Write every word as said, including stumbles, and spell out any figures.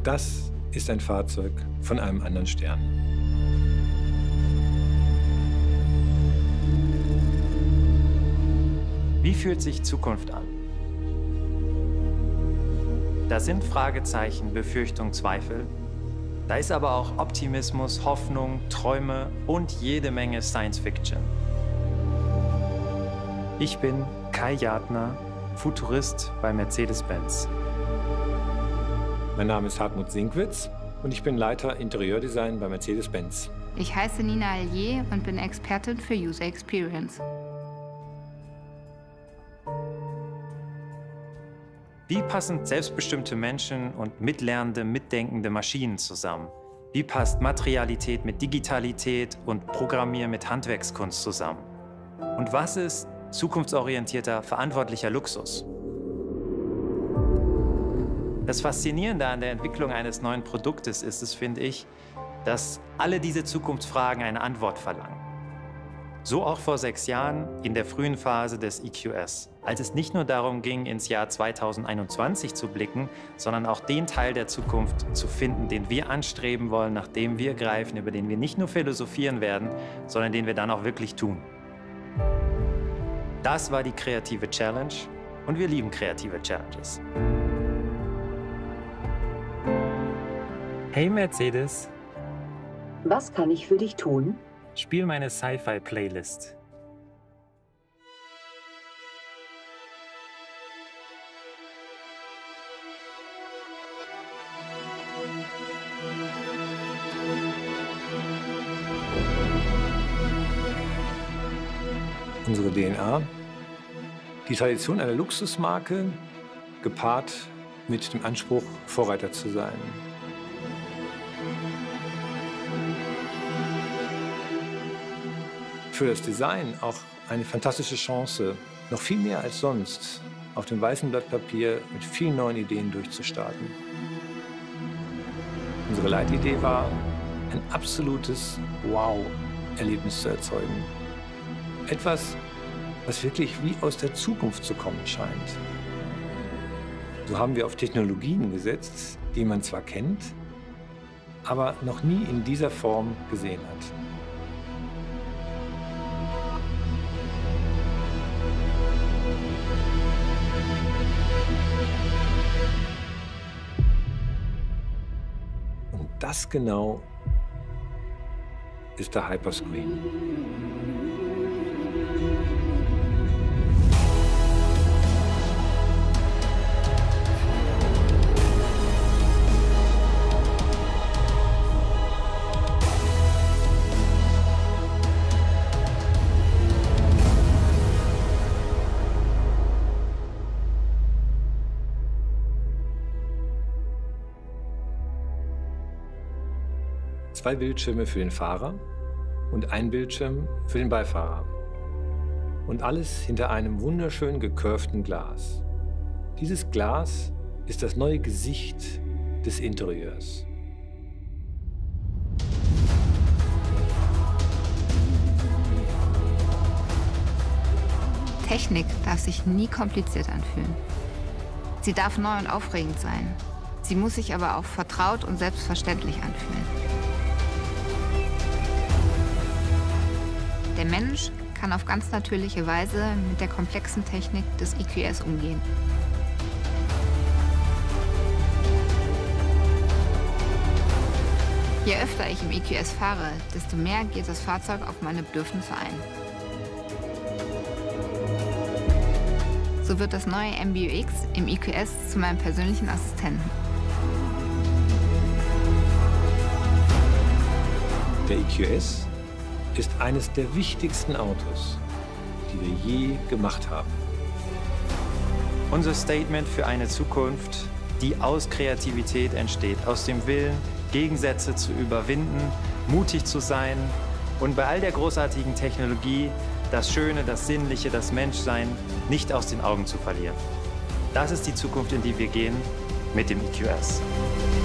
Das ist ein Fahrzeug von einem anderen Stern. Wie fühlt sich Zukunft an? Da sind Fragezeichen, Befürchtung, Zweifel. Da ist aber auch Optimismus, Hoffnung, Träume und jede Menge Science Fiction. Ich bin Kai Jadner, Futurist bei Mercedes-Benz. Mein Name ist Hartmut Sinkwitz und ich bin Leiter Interieurdesign bei Mercedes-Benz. Ich heiße Nina Allier und bin Expertin für User Experience. Wie passen selbstbestimmte Menschen und mitlernende, mitdenkende Maschinen zusammen? Wie passt Materialität mit Digitalität und Programmieren mit Handwerkskunst zusammen? Und was ist zukunftsorientierter, verantwortlicher Luxus? Das Faszinierende an der Entwicklung eines neuen Produktes ist es, finde ich, dass alle diese Zukunftsfragen eine Antwort verlangen. So auch vor sechs Jahren in der frühen Phase des E Q S, als es nicht nur darum ging, ins Jahr zweitausendeinundzwanzig zu blicken, sondern auch den Teil der Zukunft zu finden, den wir anstreben wollen, nach dem wir greifen, über den wir nicht nur philosophieren werden, sondern den wir dann auch wirklich tun. Das war die kreative Challenge und wir lieben kreative Challenges. Hey Mercedes. Was kann ich für dich tun? Spiel meine Sci-Fi-Playlist. Unsere D N A, die Tradition einer Luxusmarke, gepaart mit dem Anspruch, Vorreiter zu sein. Für das Design auch eine fantastische Chance, noch viel mehr als sonst auf dem weißen Blatt Papier mit vielen neuen Ideen durchzustarten. Unsere Leitidee war, ein absolutes Wow-Erlebnis zu erzeugen. Etwas, was wirklich wie aus der Zukunft zu kommen scheint. So haben wir auf Technologien gesetzt, die man zwar kennt, aber noch nie in dieser Form gesehen hat. Und das genau ist der Hyperscreen. Zwei Bildschirme für den Fahrer und ein Bildschirm für den Beifahrer. Und alles hinter einem wunderschön gecurvten Glas. Dieses Glas ist das neue Gesicht des Interieurs. Technik darf sich nie kompliziert anfühlen. Sie darf neu und aufregend sein. Sie muss sich aber auch vertraut und selbstverständlich anfühlen. Der Mensch kann auf ganz natürliche Weise mit der komplexen Technik des E Q S umgehen. Je öfter ich im E Q S fahre, desto mehr geht das Fahrzeug auf meine Bedürfnisse ein. So wird das neue M B U X im E Q S zu meinem persönlichen Assistenten. Der E Q S ist eines der wichtigsten Autos, die wir je gemacht haben. Unser Statement für eine Zukunft, die aus Kreativität entsteht, aus dem Willen, Gegensätze zu überwinden, mutig zu sein und bei all der großartigen Technologie das Schöne, das Sinnliche, das Menschsein nicht aus den Augen zu verlieren. Das ist die Zukunft, in die wir gehen mit dem E Q S.